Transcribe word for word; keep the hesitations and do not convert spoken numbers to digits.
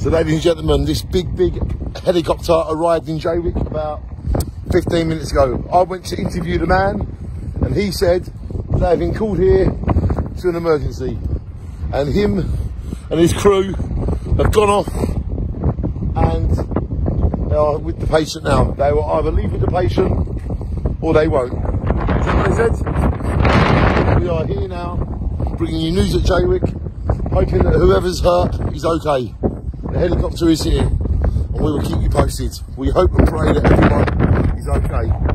So ladies and gentlemen, this big, big helicopter arrived in Jaywick about fifteen minutes ago. I went to interview the man and he said they have been called here to an emergency. And him and his crew have gone off and they are with the patient now. They will either leave with the patient or they won't. That's what they said. We are here now, bringing you news at Jaywick, hoping that whoever's hurt is okay. The helicopter is here and we will keep you posted. We hope and pray that everyone is okay.